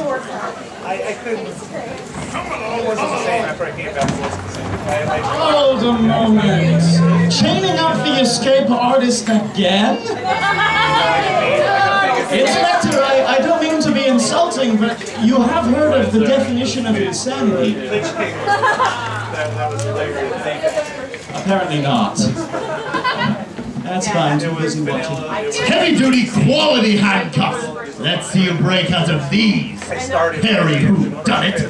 I couldn't. It wasn't the same after I came back. It wasn't the same. Hold a moment. Chaining up the escape artist again? Inspector, I don't mean to be insulting, but you have heard of the definition of insanity. That was hilarious. Thank you. Apparently not. That's fine, too busy watching. Heavy-duty quality handcuffs. Let's see you break out of these. Harry, who done it?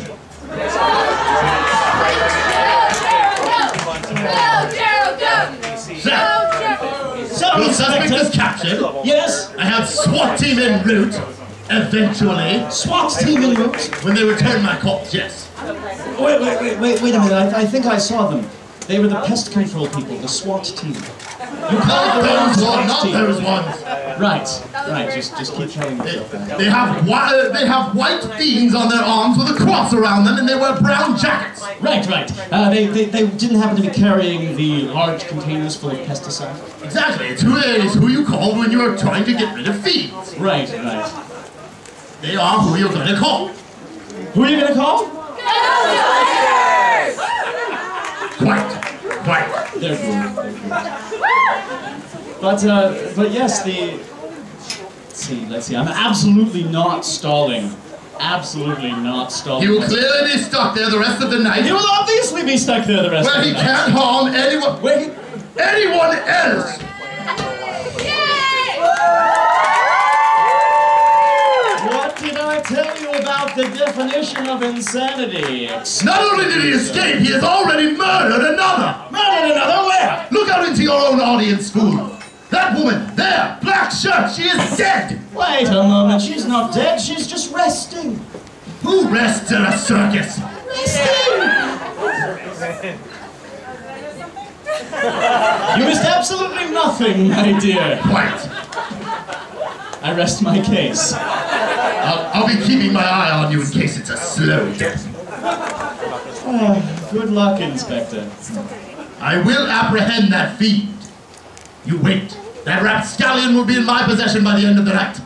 So, the suspect is captured. Yes? I have SWAT team en route. Eventually. SWAT team en route? When they return my calls, yes. Wait a minute. I think I saw them. They were the pest control people, the SWAT team. You called them Not SWAT those team. ones. Right. Just keep telling me. They have white fiends on their arms with a cross around them, and they wear brown jackets. Right. They didn't happen to be carrying the large containers full of pesticide. Exactly. It's who you called when you are trying to get rid of fiends. Right. They are who you're going to call. Who are you going to call? Quite. They're good. But yes, let's see. I'm absolutely not stalling. Absolutely not stalling. He will clearly be stuck there the rest of the night. He will obviously be stuck there the rest of the night. Where he can't harm anyone else. What did I tell you about the definition of insanity? Not only did he escape, he has already murdered another. Murdered another? Where? Look out into your own audience, fool. That woman, there, black shirt, she is dead! Wait a moment, she's not dead, she's just resting. Who rests in a circus? Resting! You missed absolutely nothing, my dear. Quite. I rest my case. I'll be keeping my eye on you in case it's a slow death. Good luck, Inspector. I will apprehend that fiend. You wait. That rapscallion will be in my possession by the end of the night.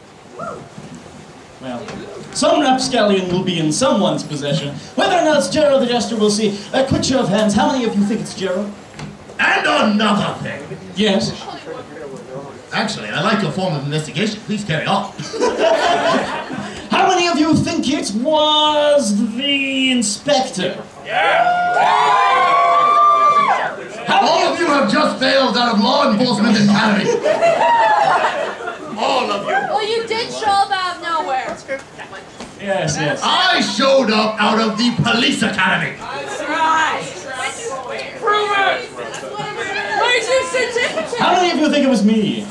Well, some rapscallion will be in someone's possession. Whether or not it's Gerald the Jester, we'll see. Quick show of hands, how many of you think it's Gerald? And another thing. Yes. Actually, I like your form of investigation. Please carry on. How many of you think it was the Inspector? All of you have just failed out of Law Enforcement Academy. All of you. Well, you did show up out of nowhere. That's good. Yes. I showed up out of the Police Academy. That's right. Prove it. Where's your certificate? How many of you think it was me?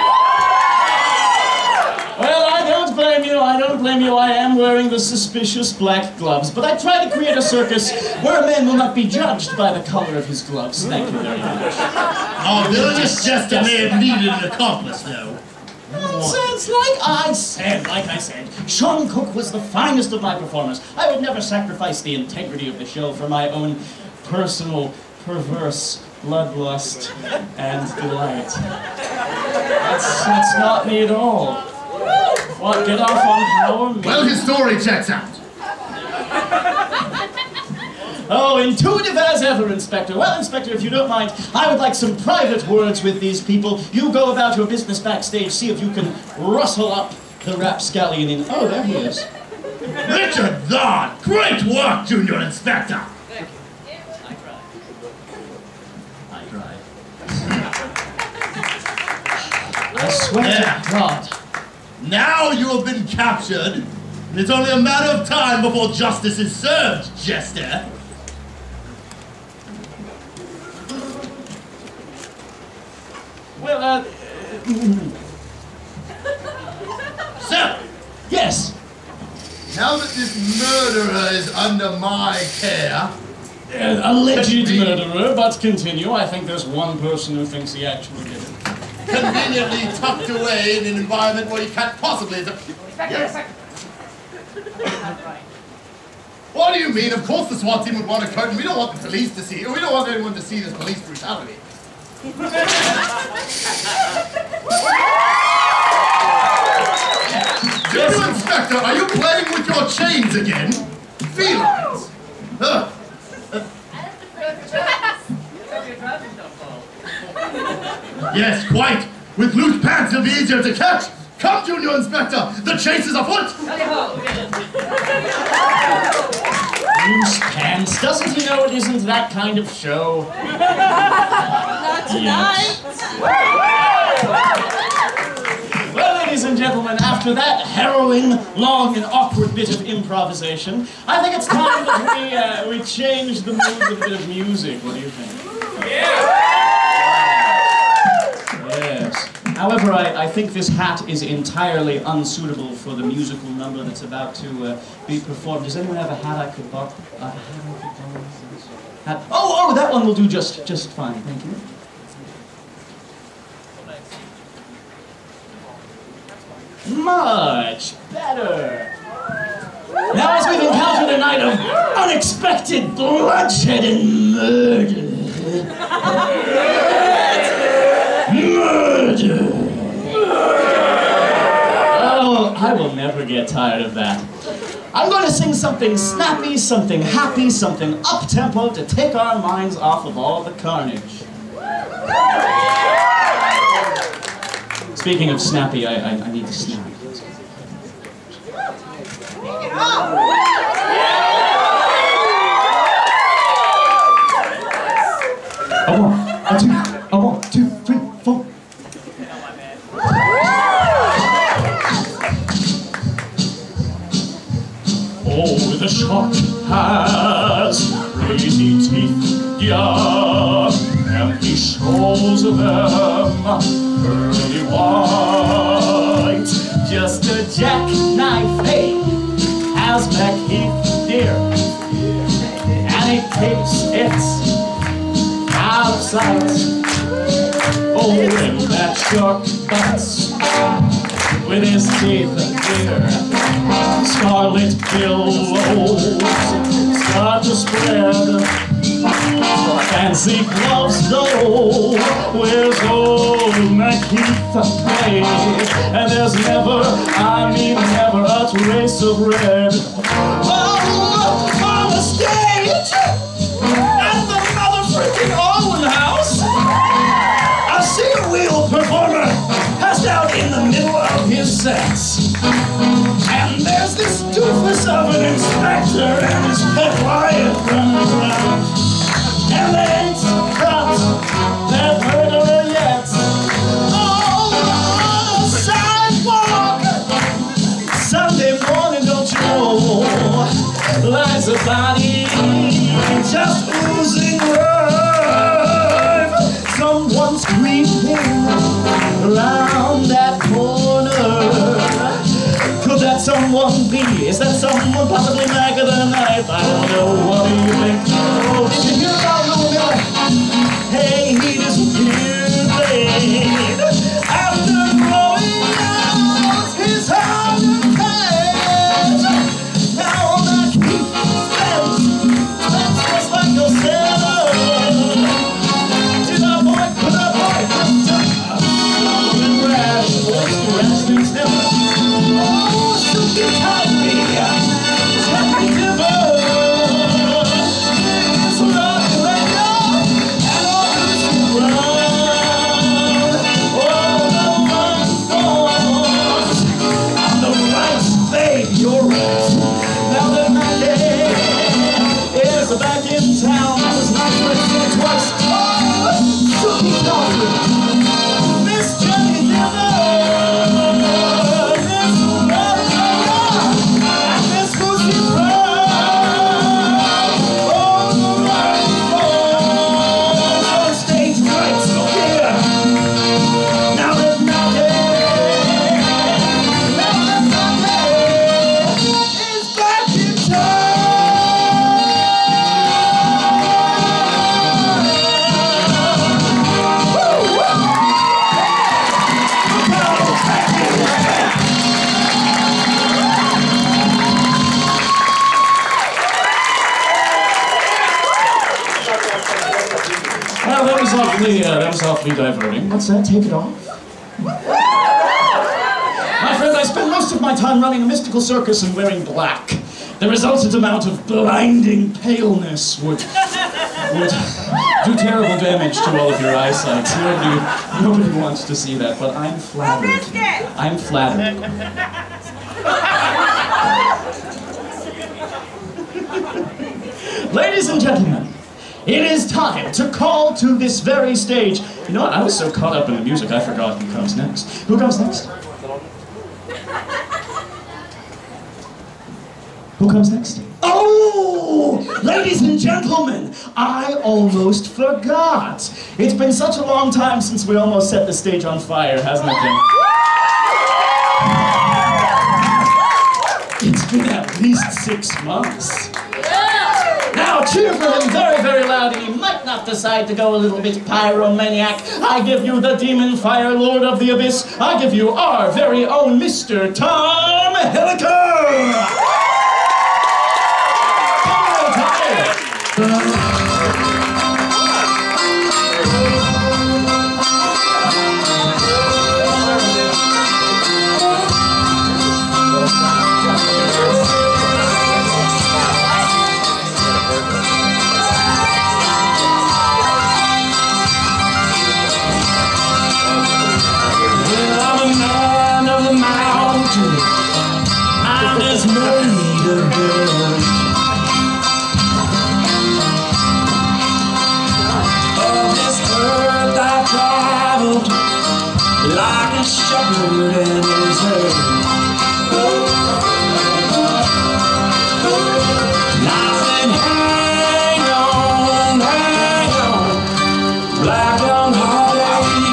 Well, I don't blame you. I am wearing the suspicious black gloves, but I try to create a circus where a man will not be judged by the color of his gloves. Thank you very much. Our villainous jester may have needed an accomplice, though. Nonsense! Like I said, Sean Cook was the finest of my performers. I would never sacrifice the integrity of the show for my own personal, perverse bloodlust and delight. That's not me at all. What, get off on Howard? Well, his story checks out. Oh, intuitive as ever, Inspector. Well, Inspector, if you don't mind, I would like some private words with these people. You go about your business backstage, see if you can rustle up the rapscallion in... Oh, there he is. Richard Thorne! Great work, Junior Inspector! I tried. I swear to God. Now you have been captured, and it's only a matter of time before justice is served, Jester. Well, So, yes. now that this murderer is under my care... Alleged murderer, but continue. I think there's one person who thinks he actually did it. conveniently tucked away in an environment where he can't possibly... What do you mean? Of course the SWAT team would want a curtain. We don't want the police to see it. We don't want anyone to see this police brutality. Junior Inspector, are you playing with your chains again? Felines! Yes, quite. With loose pants, it'll be easier to catch. Come, Junior Inspector, the chase is afoot. Loose pants? Doesn't he know it isn't that kind of show? Not tonight. Well, ladies and gentlemen, after that harrowing, long, and awkward bit of improvisation, I think it's time that we change the mood with a bit of music. What do you think? Yes. However, I think this hat is entirely unsuitable for the musical number that's about to be performed. Does anyone have a hat I could borrow? Oh, that one will do just fine. Thank you. Much better. Now, as we've encountered a night of unexpected bloodshed and murder. Murder! Oh, I will never get tired of that. I'm going to sing something snappy, something happy, something up-tempo to take our minds off of all the carnage. Speaking of snappy, I need to snap. A one, two, three, four. Oh, the shark has crazy teeth, yeah, and he shows them pearly white. Just a jackknife, hey, has Macheath dear, and he keeps it out of sight. Oh, when that shark bites with his teeth, dear, scarlet billows start to spread. Fancy gloves, though, where's old Macheath? Hey, and there's never, I mean never, a trace of red. Oh, on the stage, at the mother freaking Owen House, I see a wheel performer passed out in the middle of his sets. And there's this doofus of an inspector and his pet riot running around. And they ain't caught that murderer yet. Oh, on the sidewalk, Sunday morning, don't you know, lies a body just oozing life. Someone's creeping around that corner. Could that someone be? Is that someone possibly magger than a knife? I don't know. What do you think? Oh, did you hear about Louis Miller? Hey, he disappeared late after blowing out his hand. Now that he stands just like a sailor. Did our boy, put our boy, rash, what's the wrestling's never? Oh, Silky taught me, taught me never. It's rock and roll, and all this round. Oh, the one falls on the right, babe, you're right. Now that my day is back in town, I was not expecting twice. Oh, Silky taught me, Miss Jenny never. Well, that was awfully diverting. What's that? Take it off? My friend, I spend most of my my time running a mystical circus and wearing black. The resultant amount of blinding paleness would do terrible damage to all of your eyesight. Nobody wants to see that, but I'm flattered. I'm flattered. Ladies and gentlemen, it is time to call to this very stage. You know what? I was so caught up in the music, I forgot who comes next. Who comes next? Who comes next? Oh! Ladies and gentlemen, I almost forgot. It's been such a long time since we almost set the stage on fire, hasn't it been? It's been at least 6 months. Now cheer for him very, very loud, and he might not decide to go a little bit pyromaniac. I give you the Demon Fire Lord of the Abyss. I give you our very own Mr. Tom Hilliker! I'm just made of dirt. Of this earth I traveled like a shepherd and his herd. Nothing, hang on, black young heartache.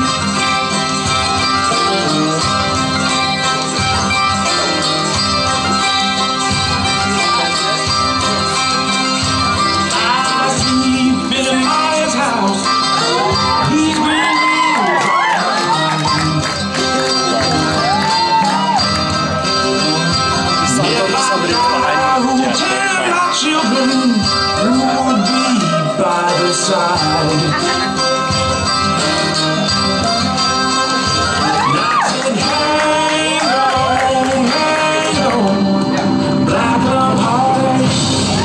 Children who would be by the side. Nothing, hang on, black young heartache.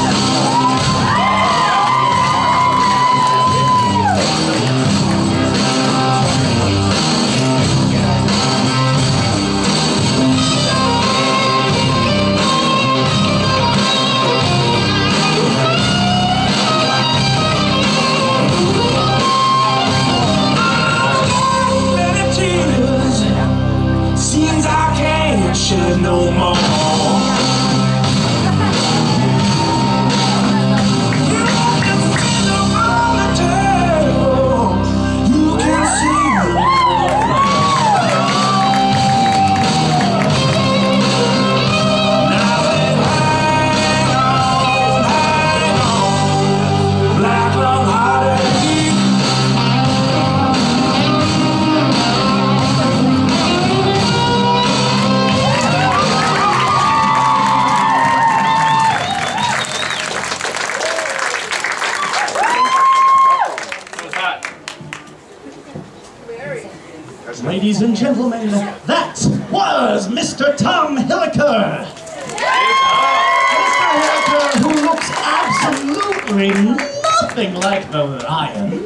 Shed no more. You can feel the table. You can see nothing. Hang on, black love heartache. Ladies and gentlemen, that was Mr. Tom Hilliker! Mr. Hilliker, who looks absolutely nothing like the lion.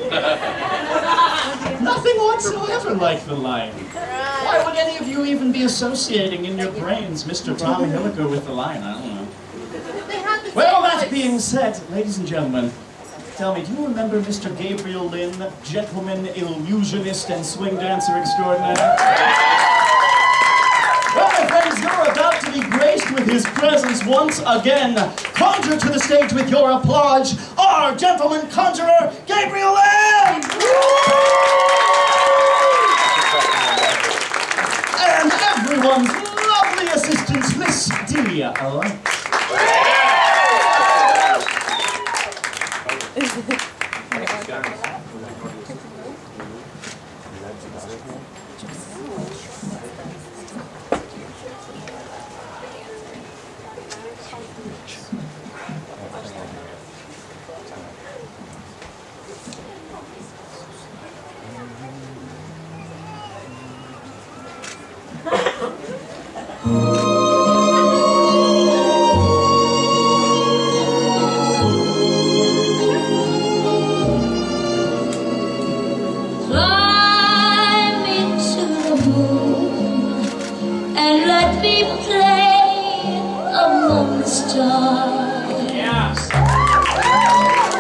Nothing whatsoever like the lion. Why would any of you even be associating in your brains Mr. Tom Hilliker with the lion? I don't know. Well, that being said, ladies and gentlemen, tell me, do you remember Mr. Gabriel Lynn, gentleman, illusionist, and swing dancer extraordinaire? Well, my friends, you're about to be graced with his presence once again. Conjure to the stage with your applause, our gentleman conjurer, Gabriel Lynn! And everyone's lovely assistant, Miss Delia Allen.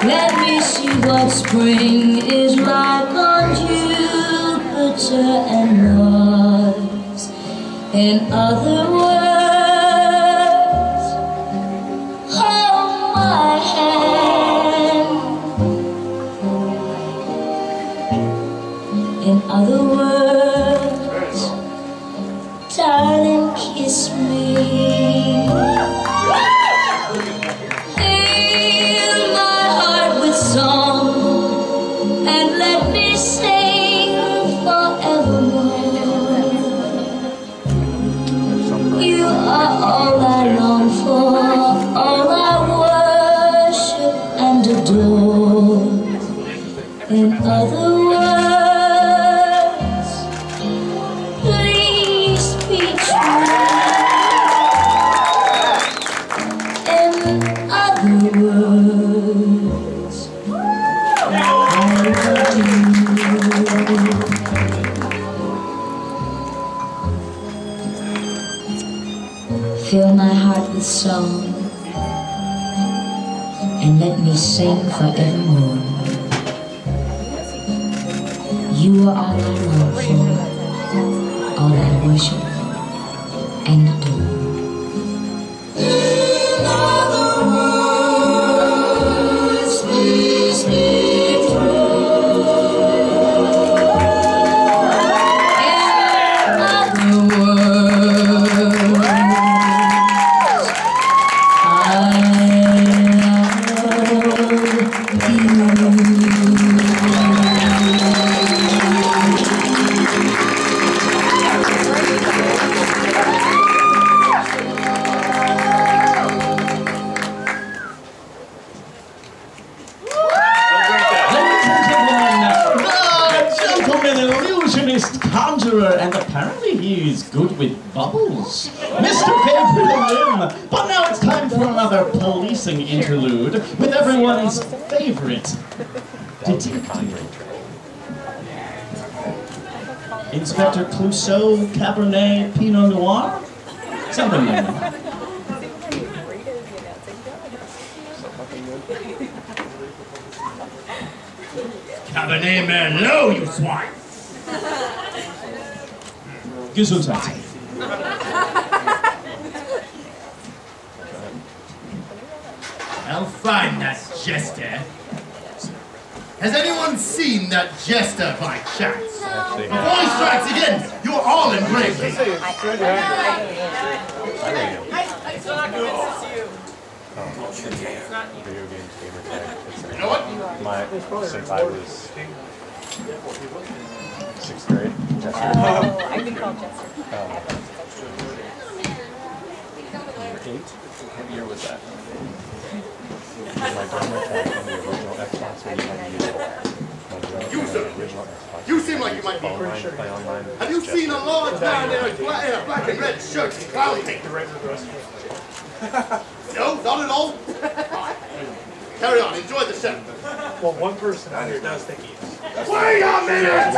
Let me see what spring is like on Jupiter and Mars. In other words, hold my hand. In other words, darling, kiss me. Fill my heart with song and let me sing forevermore. You are all I long for, all I worship and adore. In other words, please be true. In other words, I love you. Fill my heart with song and let me sing forevermore. You are all I long for, all I worship and adore. In other words, please be true. In other words, I love you. Conjurer, and apparently he's good with bubbles, Mr. Gabriel Lim. But now it's time for another policing interlude with everyone's favorite detective, Inspector Clouseau, Cabernet, Pinot Noir, something like that. Cabernet Merlot, you swine! Gesundheit. I'll find that jester. Has anyone seen that jester by chance? Before he strikes again, you're all in grave danger. You know what? Since I was 6th grade. I can call Chester. 8? What year was that? My gamer tag on the original Xbox when you had to use it. You, sir. You seem like you might be pretty sure. Have you seen a large man in a black and red shirt and clown paint? No, not at all. Carry on, enjoy the show. Well, one person out here does think he is. Wait a minute!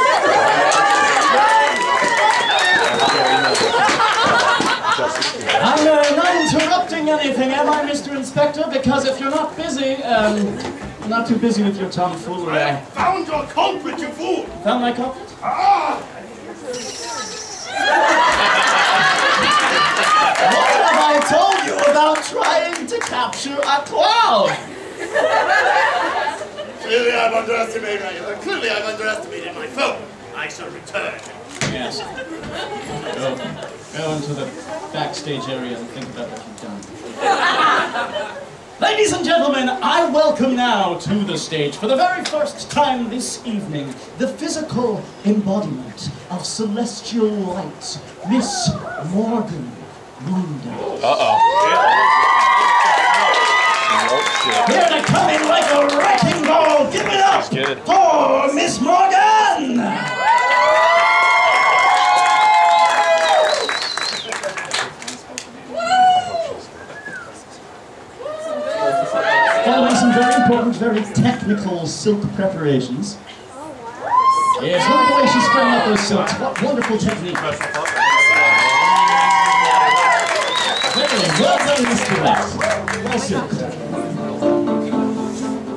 I'm not interrupting anything, am I, Mr. Inspector? Because if you're not busy, not too busy with your tomfoolery. I found your culprit, you fool! Found my culprit? Ah! What have I told you about trying to capture a clown? Clearly I've underestimated my foe. I shall return. Yes. Go into the backstage area and think about what you've done. Ladies and gentlemen, I welcome now to the stage, for the very first time this evening, the physical embodiment of celestial light, Miss Morgan Moondale. Here to come in like a wrecking ball. Give it up for Miss Morgan! Following some very important, very technical silk preparations. Yes, look at the way she's spreading out those silks. What wonderful technique. Very well done, Mr. West. Well silk.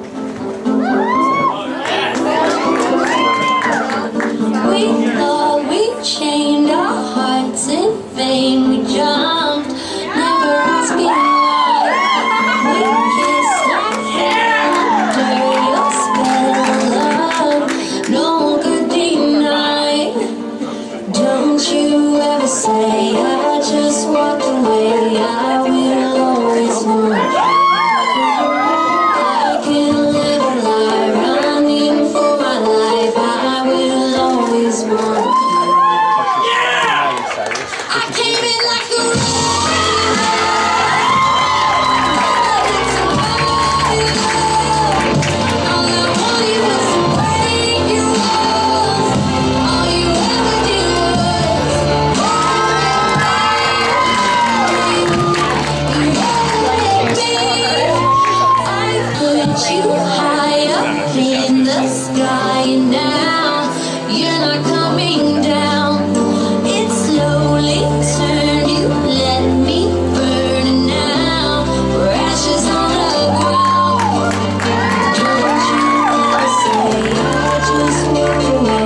put you high up in the sky, and now you're not coming down. It slowly turned, you let me burn, and now we're ashes on the ground. Don't you ever say I just walked away.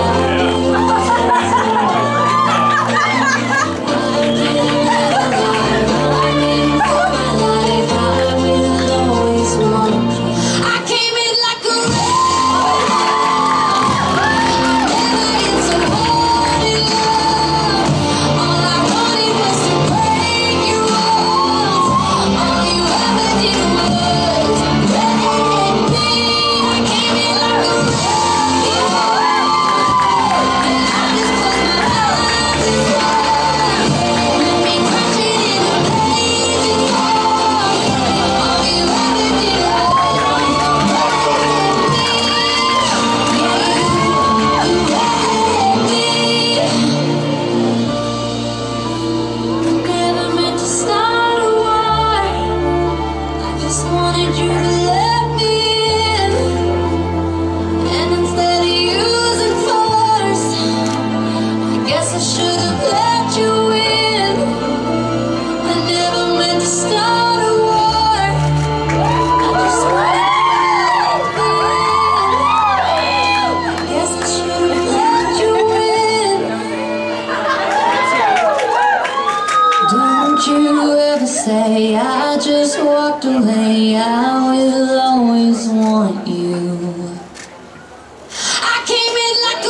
Say I just walked away, I will always want you. I came in like a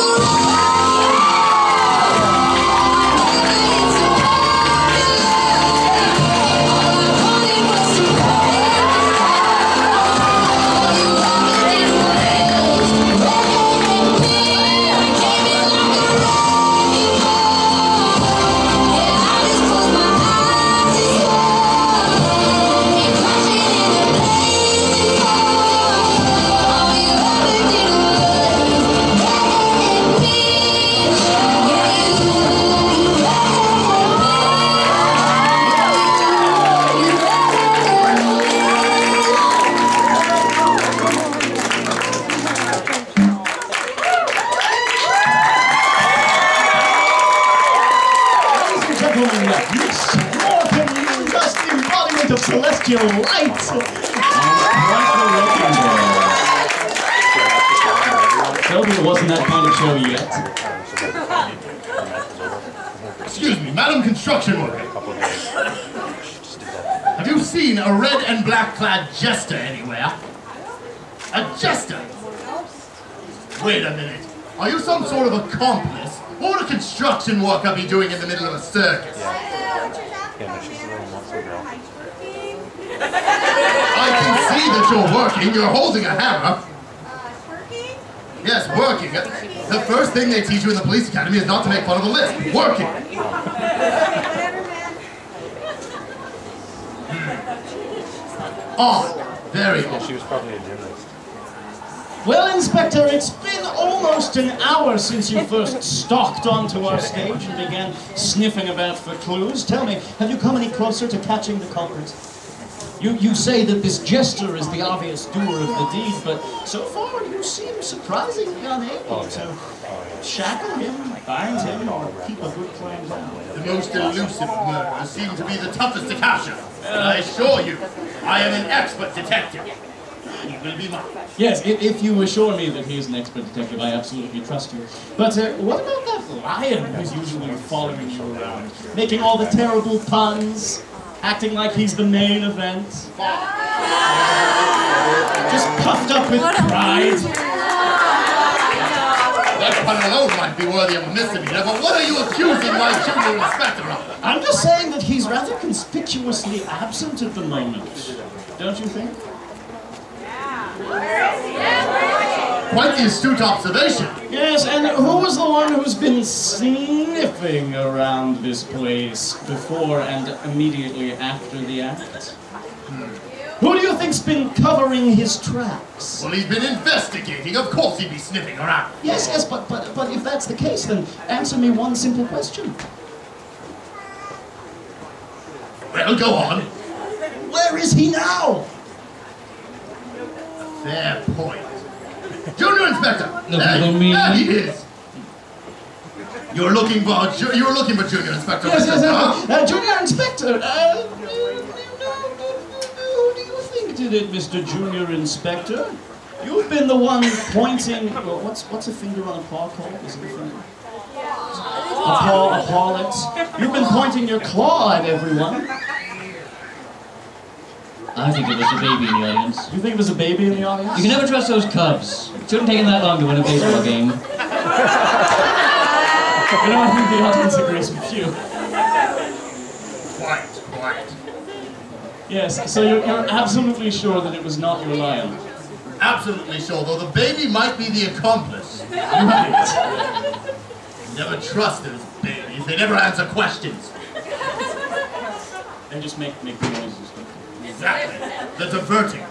celestial light. Told me it wasn't that kind of show yet. Excuse me, Madam Construction Worker. Have you seen a red and black clad jester anywhere? A jester? Wait a minute. Are you some sort of accomplice? What would a construction worker be doing in the middle of a circus? I can see that you're working. You're holding a hammer. Working? Yes, working. The first thing they teach you in the police academy is not to make fun of the list. Working. Whatever, man. On. Very on. She was probably a gymnast. Well, Inspector, it's been almost an hour since you first stalked onto our stage and began sniffing about for clues. Tell me, have you come any closer to catching the culprit? You say that this jester is the obvious doer of the deed, but so far you seem surprisingly unable to shackle him, bind him, or keep a good claim down. The most elusive murderers seem to be the toughest to capture. And I assure you, I am an expert detective. He will be mine. Yes, if you assure me that he is an expert detective, I absolutely trust you. But what about that lion who's usually following you around, making all the terrible puns? Acting like he's the main event. Just puffed up with pride. That pun alone might be worthy of a misdemeanor, but what are you accusing my junior inspector of? I'm just saying that he's rather conspicuously absent at the moment. Don't you think? Quite the astute observation. Yes, and who was the one who's been sniffing around this place before and immediately after the act? Who do you think's been covering his tracks? Well, he's been investigating. Of course he'd be sniffing around. Yes, but if that's the case, then answer me one simple question. Well, go on. Where is he now? Fair point. Junior Inspector! Look at me. There he is! You were looking for Junior Inspector. Yes, Mr. Huh? yes, Junior Inspector, who do you think did it, Mr. Junior Inspector? You've been the one pointing, well, what's a finger on a paw called? Is it a finger? A pawlet. You've been pointing your claw at everyone. I think it was a baby in the audience. You think it was a baby in the audience? You can never trust those Cubs. It shouldn't take them that long to win a baseball game. You know, I think the audience agrees with you. Quiet. Yes, so you're absolutely sure that it was not your lion? Absolutely sure, though the baby might be the accomplice. Right. Never trust those babies. They never answer questions. They just make noises. Exactly. They're diverting.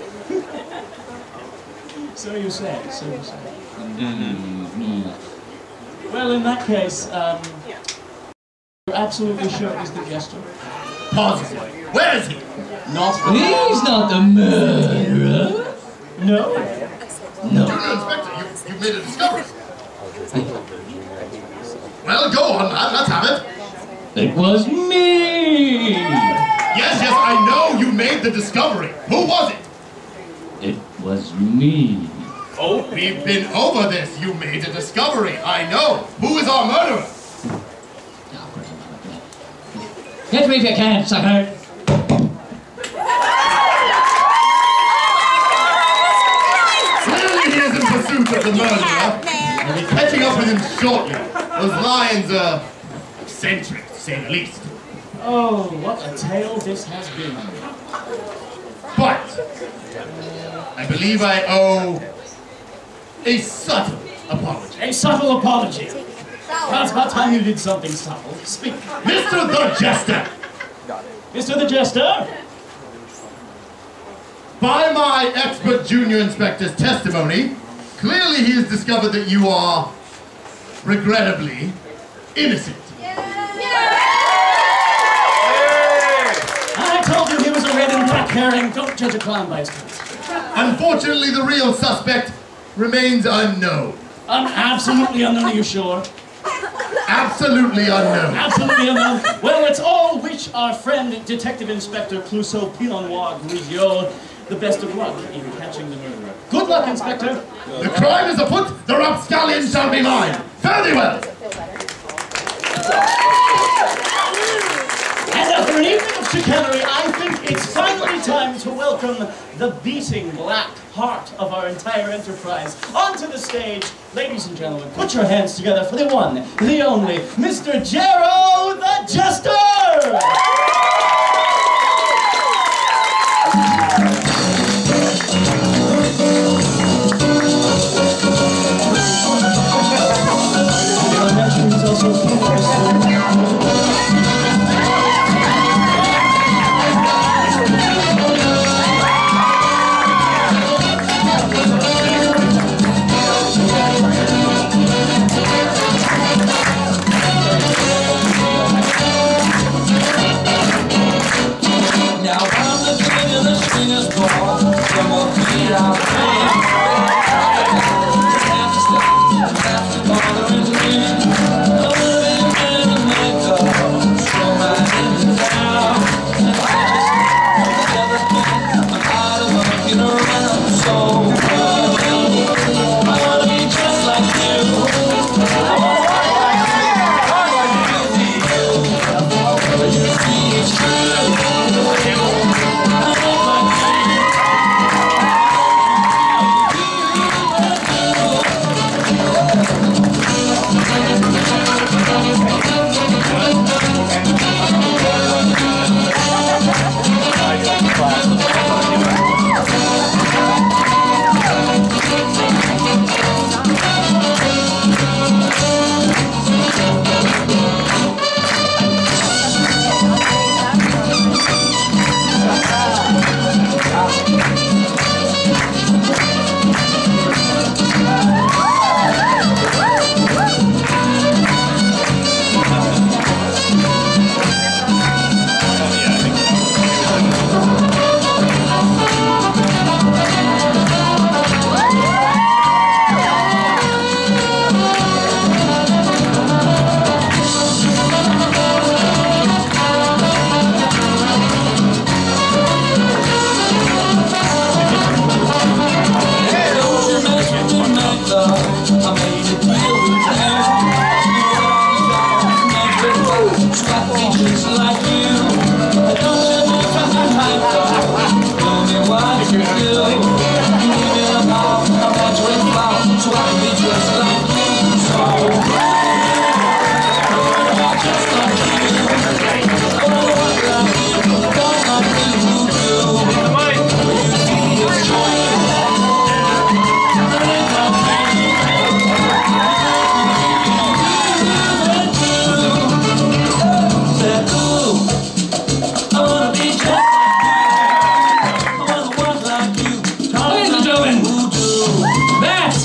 So you say. Well, in that case, you're absolutely sure it is the jester? Positively. Where is he? He's not the murderer. No? No. Junior Inspector, you made a discovery. Well, go on, man. Let's have it. It was me. Yes, I know you made the discovery. Who was it? It was me. Oh, we've been over this. You made a discovery. I know. Who is our murderer? Get me if you can, sucker. Clearly he is in pursuit of the murderer. I'll be catching up with him shortly. Those lions are eccentric, to say the least. Oh, what a tale this has been. But I believe I owe a subtle apology. A subtle apology. Well, it's about time you did something subtle. Speak. Mr. the Jester! Mr. the Jester? By my expert junior inspector's testimony, clearly he has discovered that you are, regrettably, innocent. I told you he was a red and black herring. Don't judge a clown by his coat. Unfortunately, the real suspect remains unknown. Absolutely unknown, are you sure? Absolutely unknown. Absolutely unknown. Well, let's all wish our friend, Detective Inspector Clouseau Pilonnois Grigio, the best of luck in catching the murderer. Good luck, Inspector. The crime is afoot, the rapscallion shall be mine. Fare thee well. And after an evening of chicanery, I think it's finally time to welcome the beating black heart of our entire enterprise onto the stage. Ladies and gentlemen, put your hands together for the one, the only, Mr. Jero the Jester! He's also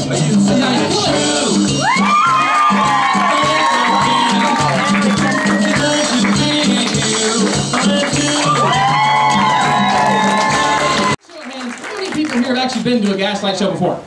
Here have actually been to a Gaslight show before?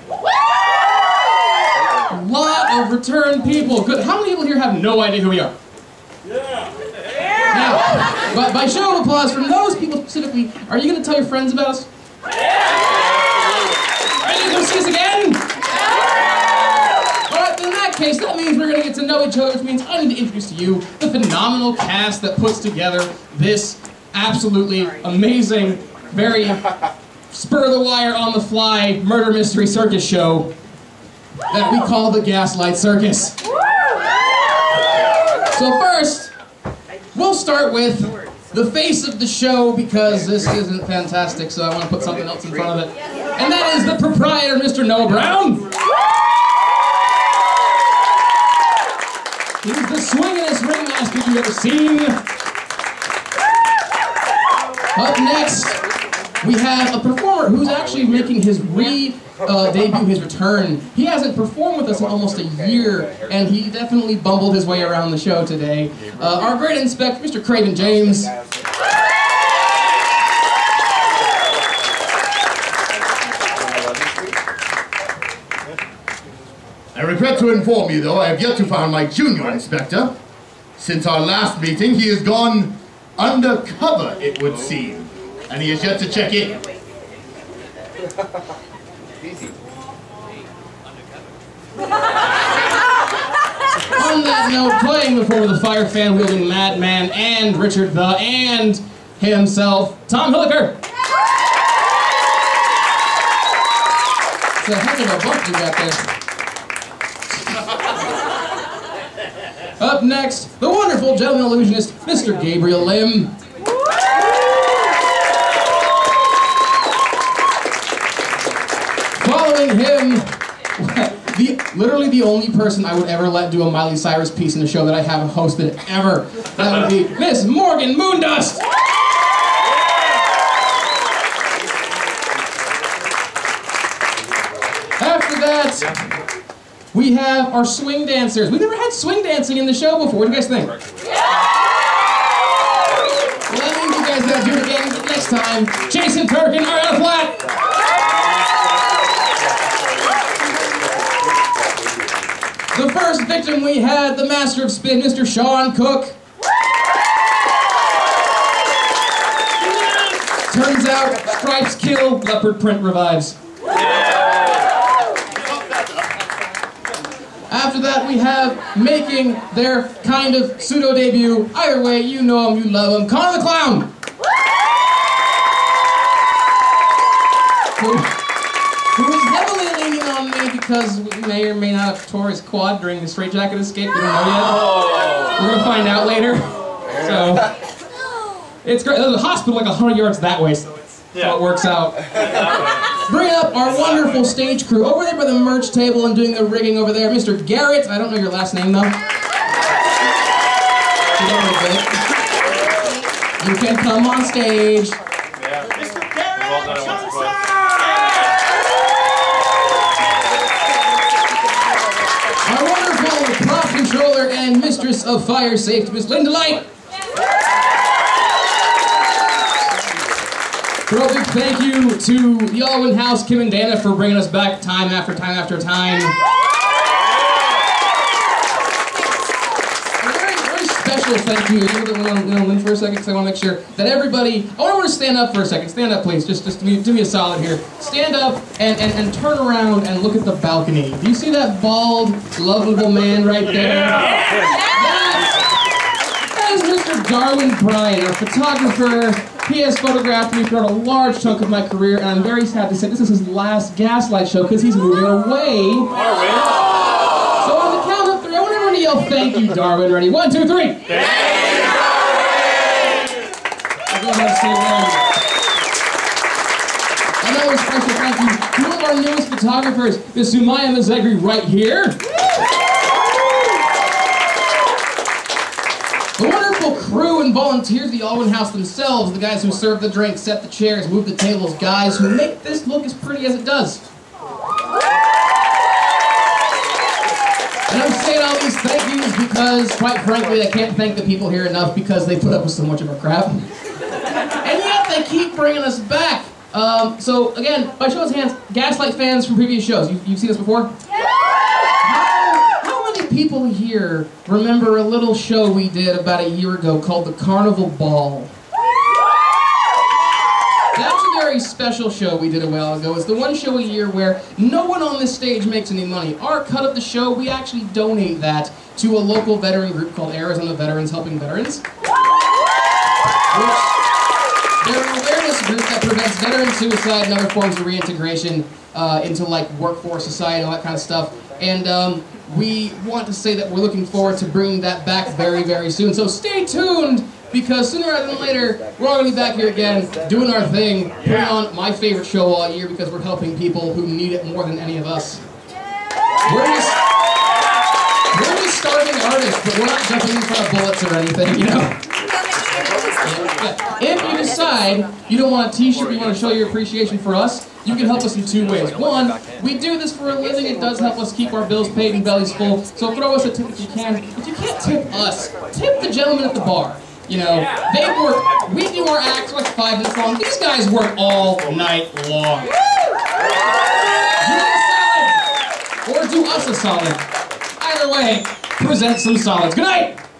A lot of return people. Good. How many people here have no idea who we are? Yeah. Now, but by show of applause from those people specifically, are you going to tell your friends about us? Are you going to come see us again? Alright, in that case, that means we're going to get to know each other, which means I need to introduce to you the phenomenal cast that puts together this absolutely amazing, very spur-of-the-wire, on-the-fly murder mystery circus show that we call the Gaslight Circus. So first, we'll start with the face of the show, because this isn't fantastic, so I want to put something else in front of it. And that is the proprietor, Mr. Noah Brown. He's the swingin'est ringmaster you've ever seen. Up next, we have a performer who's actually making his debut, his return. He hasn't performed with us in almost a year, and he definitely bumbled his way around the show today. Our great inspector, Mr. Craven James. I regret to inform you, though, I have yet to find my junior inspector. Since our last meeting, he has gone undercover, it would seem. And he has yet to check in. On that note, playing before the fire fan wielding madman and Richard and himself, Tom Hilliker. It's a heck of a bump you got there. Up next, the wonderful gentleman illusionist, Mr. Gabriel Lim. Following him, literally the only person I would ever let do a Miley Cyrus piece in a show that I haven't hosted ever. That would be Miss Morgan Moondust. After that, we have our swing dancers. We've never had swing dancing in the show before. What do you guys think? Well, that means you guys gotta do it again next time. Jason Turk and Ariana Flatt. The first victim we had, the master of spin, Mr. Sean Cook. Turns out, stripes kill, leopard print revives. After that, we have making their kind of pseudo debut. Either way, you know him, you love him, Connor the Clown. Who is heavily leaning on me because we may or may not have tore his quad during the straitjacket escape. We don't know yet. We're going to find out later. So, it's great. There's a hospital like 100 yards that way, so it works out. Bringing up our wonderful stage crew over there by the merch table and doing the rigging over there, Mr. Garrett. I don't know your last name though. You can come on stage. Mr. Garrett Johnson! Our wonderful prop controller and mistress of fire safety, Miss Linda Light. Real big thank you to the Alwyn House, Kim and Dana, for bringing us back time after time after time. A very, very special thank you. You know, in for a second, because I want to make sure that everybody. I want everyone to stand up for a second. Stand up, please. Just do me a solid here. Stand up and turn around and look at the balcony. Do you see that bald, lovable man right there? That is Mr. Darwin Bryan, our photographer. He has photographed me throughout a large chunk of my career, and I'm very sad to say this is his last Gaslight show because he's moving away. So on the count of 3, I want everyone to yell thank you, Darwin. Ready? 1, 2, 3. Thank you, Darwin! I'll go ahead and say one. Another special thank you to one of our newest photographers, Miss Sumaya Mazegri, right here. The wonderful crew and volunteers of the Alwyn House themselves, the guys who serve the drinks, set the chairs, move the tables, guys who make this look as pretty as it does. because, quite frankly, I can't thank the people here enough because they put up with so much of our crap. And yet they keep bringing us back. So again, by show of hands, Gaslight fans from previous shows, you've seen this before? How many people here remember a little show we did about a year ago called the Carnival Ball? That's a very special show we did a while ago. It's the one show a year where no one on this stage makes any money. Our cut of the show, we actually donate that to a local veteran group called Arizona Veterans Helping Veterans. They're an awareness group that prevents veteran suicide and other forms of reintegration into like workforce, society, all that kind of stuff. And we want to say that we're looking forward to bringing that back very, very soon. So stay tuned, because sooner rather than later, we're all going to be back here again, doing our thing, putting on my favorite show all year because we're helping people who need it more than any of us. We're just starving artists, but we're not jumping in front of bullets or anything, you know? If you decide you don't want a t-shirt, you want to show your appreciation for us, you can help us in two ways. One, we do this for a living. It does help us keep our bills paid and bellies full. So throw us a tip if you can. If you can't tip us, tip the gentleman at the bar. You know, they work, we do our acts like 5 minutes long. These guys work all night long. Do us a solid. Or do us a solid. Either way, present some solids. Good night!